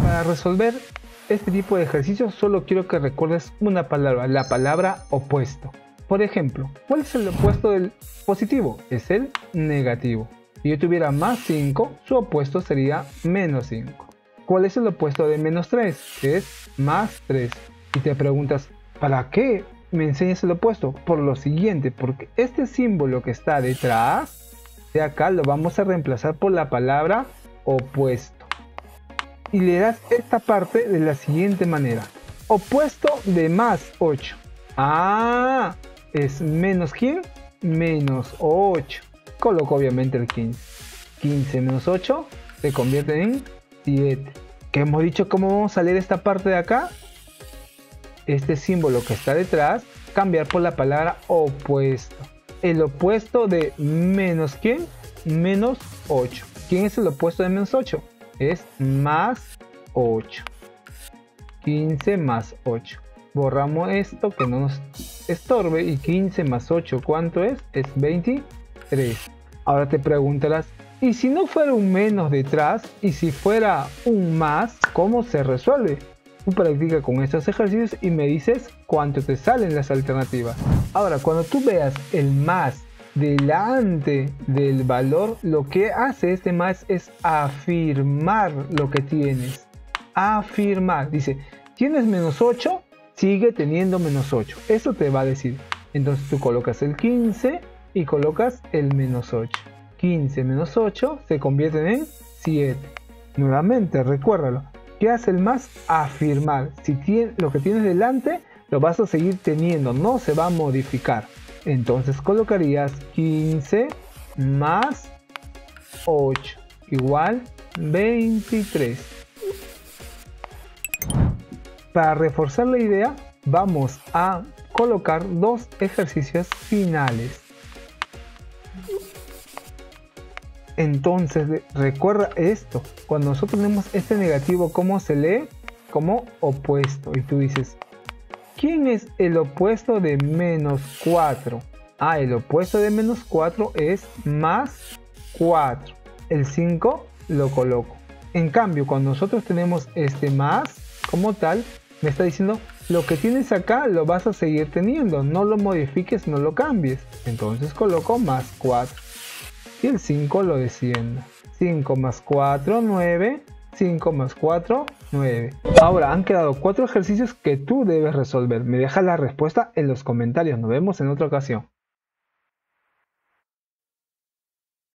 Para resolver este tipo de ejercicios solo quiero que recuerdes una palabra, la palabra opuesto. Por ejemplo, ¿cuál es el opuesto del positivo? Es el negativo. Si yo tuviera más 5, su opuesto sería menos 5. ¿Cuál es el opuesto de menos 3? Es más 3. Y te preguntas, ¿para qué me enseñas el opuesto? Por lo siguiente, porque este símbolo que está detrás de acá lo vamos a reemplazar por la palabra opuesto. Y le das esta parte de la siguiente manera. Opuesto de más 8. Ah, es menos ¿quién? Menos 8. Coloco obviamente el 15. 15 menos 8 se convierte en 7. ¿Qué hemos dicho? ¿Cómo vamos a leer esta parte de acá? Este símbolo que está detrás, cambiar por la palabra opuesto. El opuesto de menos ¿quién? Menos 8. ¿Quién es el opuesto de menos 8? Es más 8. 15 más 8. Borramos esto que no nos estorbe y 15 más 8, ¿cuánto es? Es 23. Ahora te preguntarás, ¿y si no fuera un menos detrás y si fuera un más, cómo se resuelve? Tú practica con estos ejercicios y me dices cuánto te salen las alternativas. Ahora, cuando tú veas el más delante del valor, lo que hace este más es afirmar lo que tienes. Afirmar. Dice, ¿tienes menos 8? Sigue teniendo menos 8. Eso te va a decir. Entonces tú colocas el 15 y colocas el menos 8. 15 menos 8 se convierten en 7. Nuevamente, recuérdalo. ¿Qué hace el más? Afirmar. Si lo que tienes delante lo vas a seguir teniendo, no se va a modificar. Entonces colocarías 15 más 8 igual 23. Para reforzar la idea, vamos a colocar dos ejercicios finales. Entonces, recuerda esto. Cuando nosotros tenemos este negativo, ¿cómo se lee? Como opuesto. Y tú dices, ¿quién es el opuesto de menos 4? Ah, el opuesto de menos 4 es más 4. El 5 lo coloco. En cambio, cuando nosotros tenemos este más, como tal, me está diciendo, lo que tienes acá lo vas a seguir teniendo. No lo modifiques, no lo cambies. Entonces coloco más 4. Y el 5 lo desciendo. 5 más 4, 9. 5 más 4, 9. Ahora han quedado 4 ejercicios que tú debes resolver. Me dejas la respuesta en los comentarios. Nos vemos en otra ocasión.